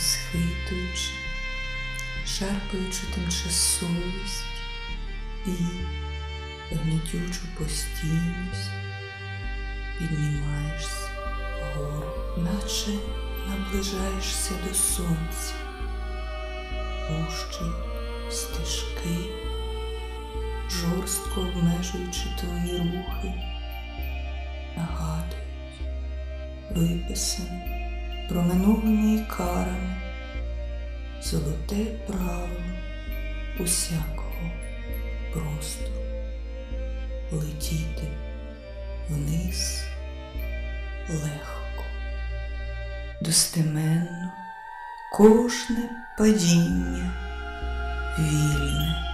схитуючи, шарпаючи тимчасовість і гнітючу постійність, піднімаєшся вгору, наче наближаєшся до сонця. Пущі, стежки, жорстко обмежуючи твої рухи, нагадують, виписані проминулими ікарами, золоте правило усякого простору — летіти вниз легко, достеменно, кожне падіння вільне.